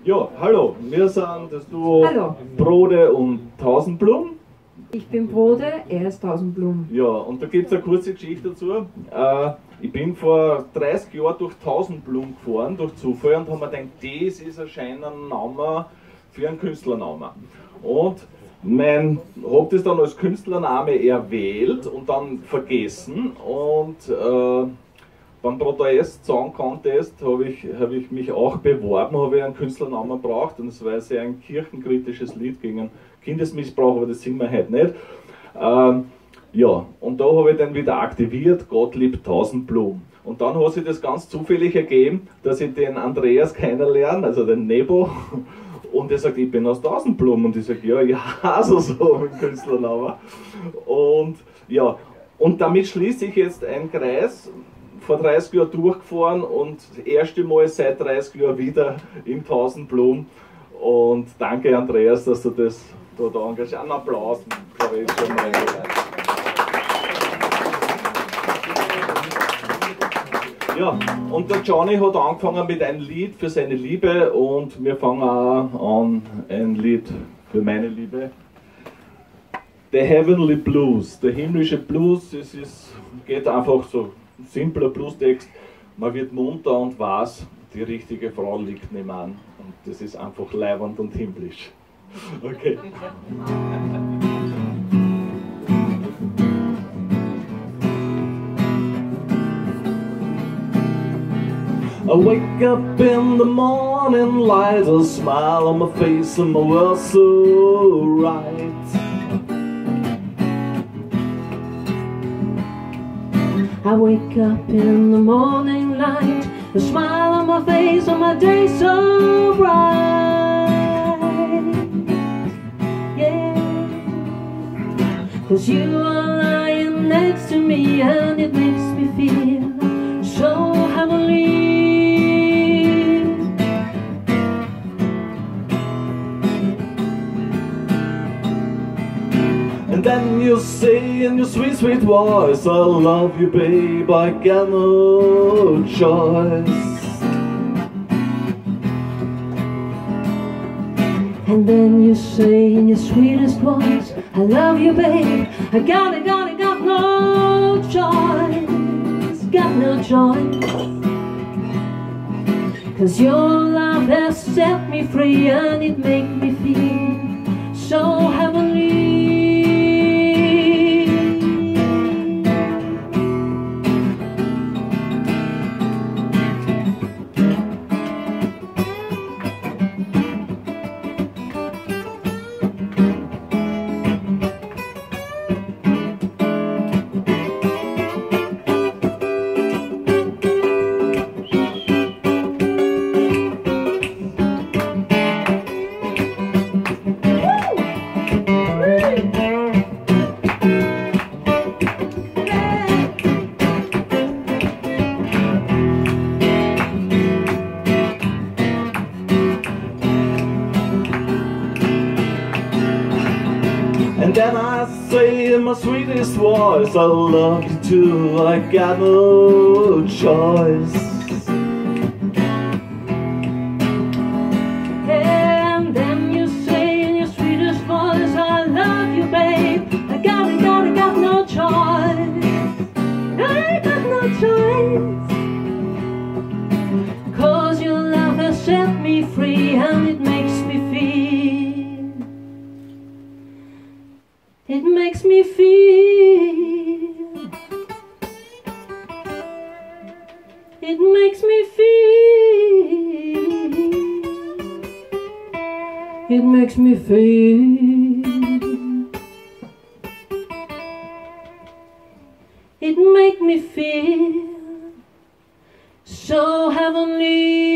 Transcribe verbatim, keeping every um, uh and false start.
Ja, hallo, wir sind das Duo Hallo. Brode und Tausendblum. Ich bin Brode, er ist Tausendblum. Ja, und da gibt es eine kurze Geschichte dazu. Äh, ich bin vor dreißig Jahren durch Tausendblum gefahren, durch Zufall, und habe mir gedacht, das ist anscheinend ein Name für einen Künstlernamen. Und mein, habe das dann als Künstlername erwählt und dann vergessen. Und äh, beim Protest Song Contest habe ich, hab ich mich auch beworben, habe ich einen Künstlernamen gebraucht, und es war sehr ein kirchenkritisches Lied gegen Kindesmissbrauch, aber das singen wir heute nicht. Ähm, ja, und da habe ich dann wieder aktiviert, Gottlieb Tausendblum. Und dann hat sich das ganz zufällig ergeben, dass ich den Andreas kennenlerne, also den Nebo, und der sagt, ich bin aus Tausendblum, und ich sage, ja, ich hasse so mit Künstlernamen. Und ja, und damit schließe ich jetzt einen Kreis, vor dreißig Jahren durchgefahren und das erste Mal seit dreißig Jahren wieder in Tausendblum. Und danke, Andreas, dass du das da, da engagierst. Einen Applaus, glaube ich, schon mal. Ja, und der Johnny hat angefangen mit einem Lied für seine Liebe, und wir fangen auch an ein Lied für meine Liebe. The Heavenly Blues, der himmlische Blues, es ist, geht einfach so, simpler Bluestext, man wird munter und weiß, die richtige Frau liegt nebenan, und das ist einfach leiwand und himmlisch. Okay. I wake up in the morning light, a smile on my face and my world so right. I wake up in the morning light, a smile on my face and my day so bright. Yeah, 'cause you are lying next to me and it makes me feel so heavenly. And then you say in your sweet, sweet voice, I love you, babe, I got no choice. And then you say in your sweetest voice, I love you, babe, I got it, got it, got no choice, got no choice. 'Cause your love has set me free and it makes me feel so heavenly. And then I say in my sweetest voice, I love you too, I got no choice. And then you say in your sweetest voice, I love you, babe, I got it, got it, got no choice, I got no choice. 'Cause your love has set me free and it makes me feel, it makes me feel, it makes me feel, it makes me feel, it makes me feel so heavenly.